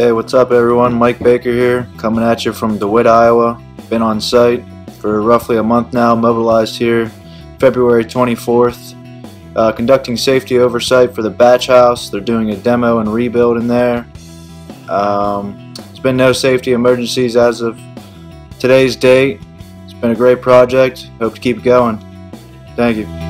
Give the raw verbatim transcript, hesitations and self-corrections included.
Hey, what's up everyone? Mike Baker here, coming at you from DeWitt, Iowa. Been on site for roughly a month now, mobilized here February twenty-fourth, uh, conducting safety oversight for the batch house. They're doing a demo and rebuild in there. Um, there's been no safety emergencies as of today's date. It's been a great project. Hope to keep it going. Thank you.